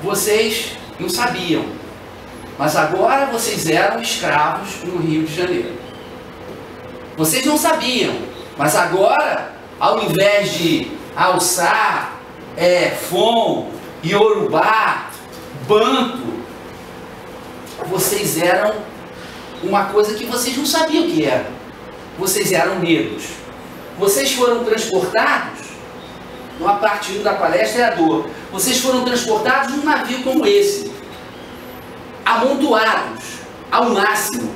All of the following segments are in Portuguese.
vocês não sabiam, mas agora vocês eram escravos no Rio de Janeiro. Vocês não sabiam, mas agora, ao invés de alçar, Fon, Iorubá, Banto, vocês eram uma coisa que vocês não sabiam o que era. Vocês eram negros. Vocês foram transportados, uma parte da palestra é a dor, vocês foram transportados num navio como esse, amontoados ao máximo.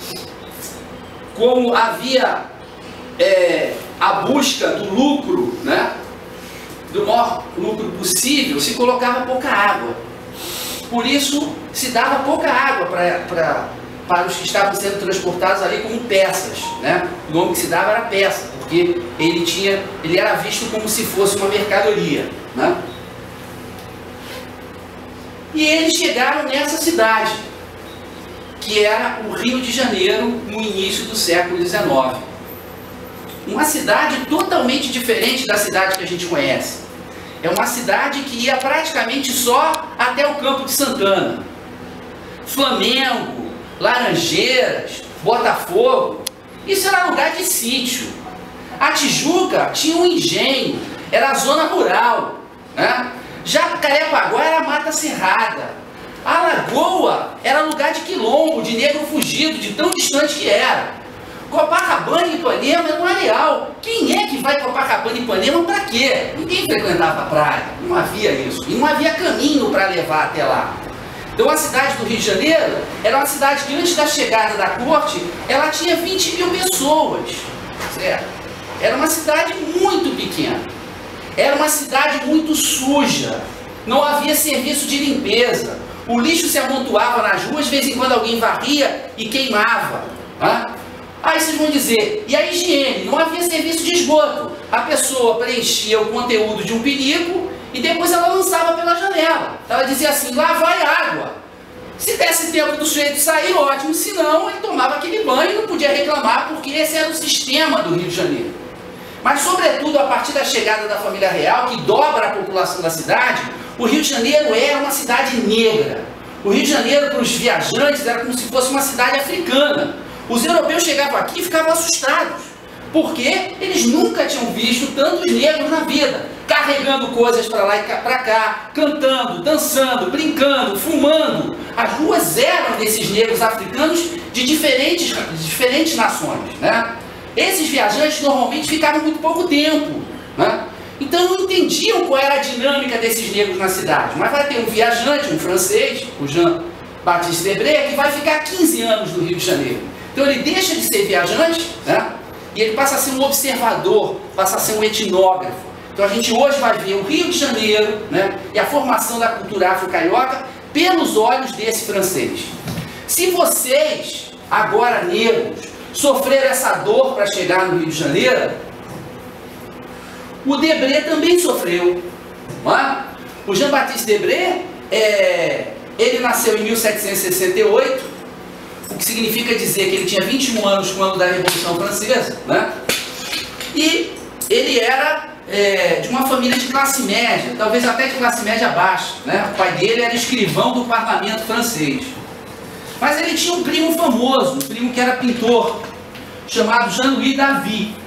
Como havia a busca do lucro, né, do maior lucro possível, se colocava pouca água. Por isso, se dava pouca água para os que estavam sendo transportados ali como peças, né? O nome que se dava era peça, porque ele era visto como se fosse uma mercadoria, né? E eles chegaram nessa cidade, que era o Rio de Janeiro, no início do século XIX. Uma cidade totalmente diferente da cidade que a gente conhece. É uma cidade que ia praticamente só até o Campo de Santana. Flamengo, Laranjeiras, Botafogo, isso era lugar de sítio. A Tijuca tinha um engenho, era a zona rural, né? Jacarepaguá era mata cerrada. A Lagoa era lugar de quilombo, de negro fugido, de tão distante que era. Copacabana e Ipanema era um areal. Quem é que vai Copacabana e Ipanema para quê? Ninguém frequentava a praia, não havia isso. E não havia caminho para levar até lá. Então a cidade do Rio de Janeiro era uma cidade que antes da chegada da corte, ela tinha 20 mil pessoas, certo? Era uma cidade muito pequena, era uma cidade muito suja, não havia serviço de limpeza, o lixo se amontoava nas ruas, de vez em quando alguém varria e queimava, né? Aí vocês vão dizer, e a higiene? Não havia serviço de esgoto, a pessoa preenchia o conteúdo de um pinico e depois ela lançava pela janela. Ela dizia assim, lá vai água. Se desse tempo do sujeito sair, ótimo. Se não, ele tomava aquele banho e não podia reclamar, porque esse era o sistema do Rio de Janeiro. Mas, sobretudo, a partir da chegada da família real, que dobra a população da cidade, o Rio de Janeiro era uma cidade negra. O Rio de Janeiro, para os viajantes, era como se fosse uma cidade africana. Os europeus chegavam aqui e ficavam assustados, porque eles nunca tinham visto tantos negros na vida, carregando coisas para lá e para cá, cantando, dançando, brincando, fumando. As ruas eram desses negros africanos de diferentes nações, né? Esses viajantes normalmente ficavam muito pouco tempo, né? Então não entendiam qual era a dinâmica desses negros na cidade. Mas vai ter um viajante, um francês, o Jean-Baptiste Debré, que vai ficar 15 anos no Rio de Janeiro. Então ele deixa de ser viajante, né? E ele passa a ser um observador, passa a ser um etnógrafo. Então a gente hoje vai ver o Rio de Janeiro, né, e a formação da cultura afro-carioca pelos olhos desse francês. Se vocês, agora negros, sofreram essa dor para chegar no Rio de Janeiro, o Debré também sofreu. Não é? O Jean-Baptiste Debré, ele nasceu em 1768, o que significa dizer que ele tinha 21 anos quando da Revolução Francesa, né? E ele era de uma família de classe média, talvez até de classe média baixa, né? O pai dele era escrivão do parlamento francês. Mas ele tinha um primo famoso, um primo que era pintor, chamado Jean-Louis David.